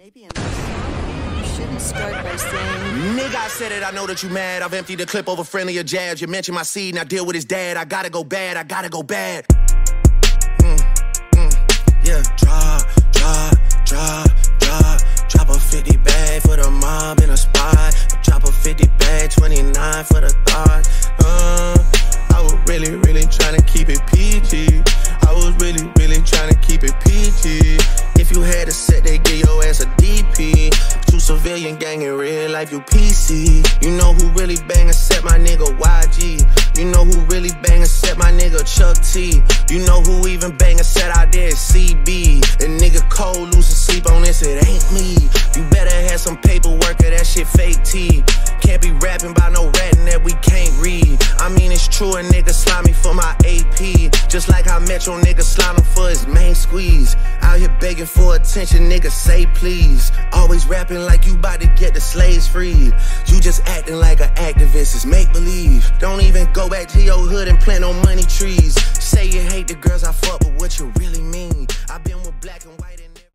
Maybe in this song, you shouldn't start by saying, nigga, I said it, I know that you mad. I've emptied the clip over friendlier jabs. You mentioned my seed, now deal with his dad. I gotta go bad, I gotta go bad. Yeah, drop a 50 bag for the mob in a spot. Drop a 50 bag, 29 for the thought. I was really trying to keep it PG. I was really trying to keep it PG. If you had a set, they give your ass a DP. But you civilian gang in real life, you PC. You know who really bang a set, my nigga YG. You know who really bang a set, my nigga Chuck T. You know who even bang a set out there, CB. And nigga Cole losing sleep on this, it ain't me. You better have some paperwork or that shit fake T. Can't be rapping by no ratting that we can't read. I mean it's true, a nigga slime me for my AP. Just like how Metro nigga slime him for his main squeeze. Out here begging for attention, nigga say please. Always rapping like you bout to get the slaves freed. You just acting like an activist, it's make believe. Don't even go back to your hood and plant no money trees. Say you hate the girls I fuck, but what you really